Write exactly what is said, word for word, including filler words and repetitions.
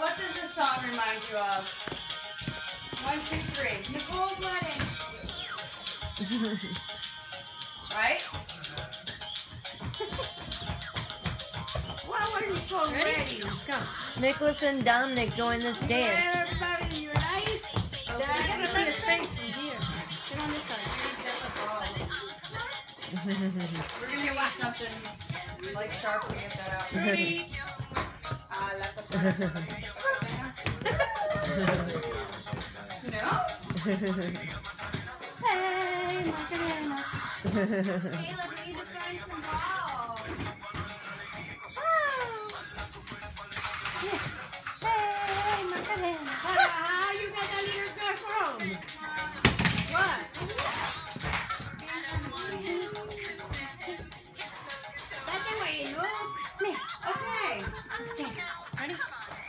what does this song remind you of? One, two, three. Nicole's wedding. Right? Well, we're so ready. ready. Come. Nicholas and Dominic join this dance. Everybody in your life. Okay. I gotta see his face from here. Get on this side. We're gonna watch something like sharp to get that out. Ready? Ah, la No? Hey, Macarena. Caleb, we need to find some balls. Hey, Macarena. How you got that little girl from? What? That's the way you look. Come here. Okay. Let's dance. Ready?